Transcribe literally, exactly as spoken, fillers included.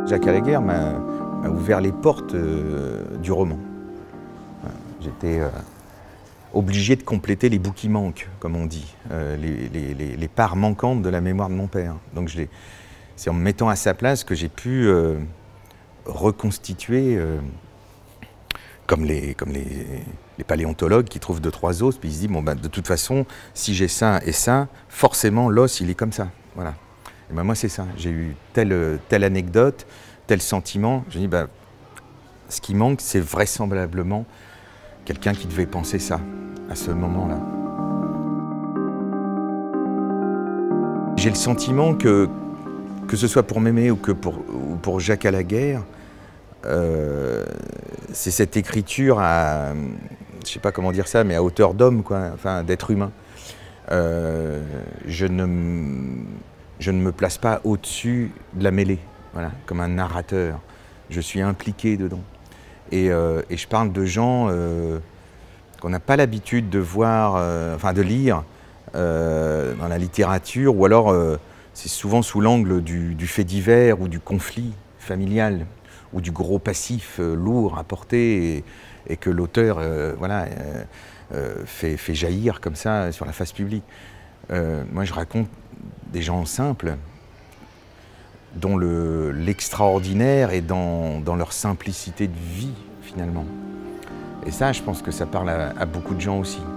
Jacques Alaiguer m'a ouvert les portes euh, du roman. J'étais euh, obligé de compléter les bouts qui manquent, comme on dit, euh, les, les, les, les parts manquantes de la mémoire de mon père. Donc c'est en me mettant à sa place que j'ai pu euh, reconstituer, euh, comme, les, comme les, les paléontologues qui trouvent deux, trois os, puis ils se disent, bon, ben, de toute façon, si j'ai ça et ça, forcément l'os, il est comme ça. Voilà. Et ben moi, c'est ça. J'ai eu telle, telle anecdote, tel sentiment. Je dis, ben, ce qui manque, c'est vraisemblablement quelqu'un qui devait penser ça à ce moment-là. J'ai le sentiment que, que ce soit pour Mémé ou que pour, ou pour Jacques Alaiguer, euh, c'est cette écriture à, je sais pas comment dire ça, mais à hauteur d'homme, quoi, enfin d'être humain. Euh, je ne, je ne me place pas au-dessus de la mêlée, voilà, comme un narrateur. Je suis impliqué dedans. Et, euh, et je parle de gens euh, qu'on n'a pas l'habitude de voir, euh, enfin de lire euh, dans la littérature, ou alors euh, c'est souvent sous l'angle du, du fait divers ou du conflit familial, ou du gros passif euh, lourd à porter, et, et que l'auteur euh, voilà, euh, euh, fait, fait jaillir comme ça sur la face publique. Euh, moi je raconte des gens simples, dont l'extraordinaire est dans, dans leur simplicité de vie, finalement. Et ça, je pense que ça parle à, à beaucoup de gens aussi.